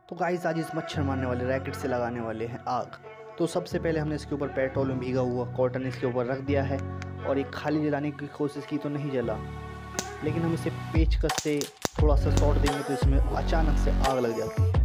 तो गाइस आज इस मच्छर मारने वाले रैकेट से लगाने वाले हैं आग। तो सबसे पहले हमने इसके ऊपर पेट्रोल में भीगा हुआ कॉटन इसके ऊपर रख दिया है और एक खाली जलाने की कोशिश की तो नहीं जला, लेकिन हम इसे पेचकस से थोड़ा सा शॉर्ट देंगे तो इसमें अचानक से आग लग जाती है।